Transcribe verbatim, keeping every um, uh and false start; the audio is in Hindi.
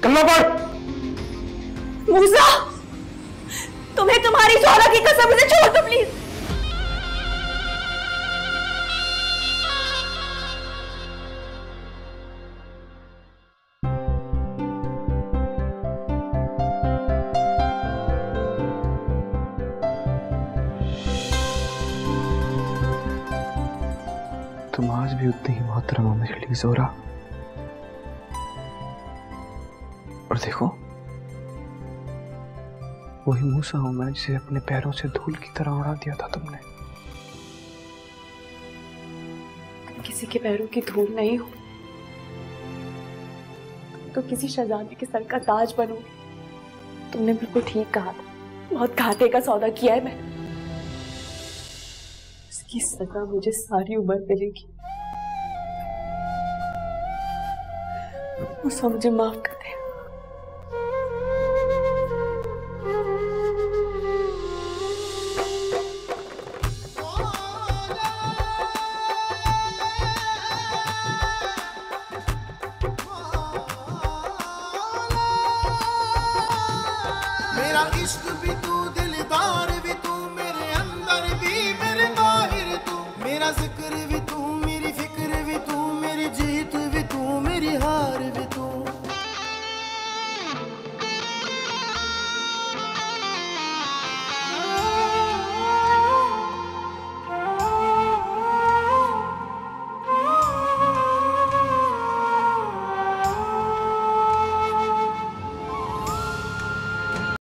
कलमा पढ़। मूसा, तुम्हें तुम्हारी ज़ोहरा की कसम, मुझे छोड़ दो प्लीज। तुम आज भी उतनी ही मोहतरम हो मेरे लिए ज़ोहरा। और देखो, वही मूसा हूं मैं जिसे अपने पैरों से धूल की तरह उड़ा दिया था तुमने। तुम किसी के पैरों की धूल नहीं हो, तो किसी शहजादे के सर का ताज बनो। तुमने बिल्कुल ठीक कहा था, बहुत घाटे का सौदा किया है मैंने। इसकी सजा मुझे सारी उम्र मिलेगी। मूसा, मुझे माफ कर दे। मेरा इश्क भी तू, दिलदार भी तू, मेरे अंदर भी मेरे बाहर तू, मेरा जिक्र भी तू,